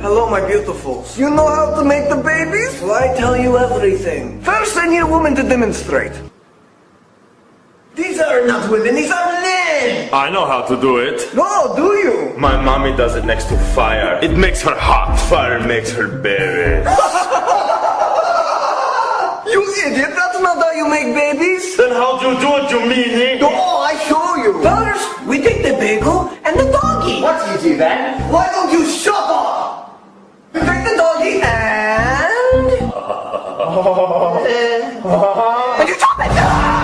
Hello, my beautifuls. You know how to make the babies? Well, I tell you everything. First, I need a woman to demonstrate. These are not women, these are men! I know how to do it. No, do you? My mommy does it next to fire. It makes her hot. Fire makes her berries. You idiot, that's not how you make babies. Then how do you do it, you meanie? Oh, I show you. First, we take the bagel and the doggy. What's easy then? Why don't you shut up? We take the doggy and... and you chop it.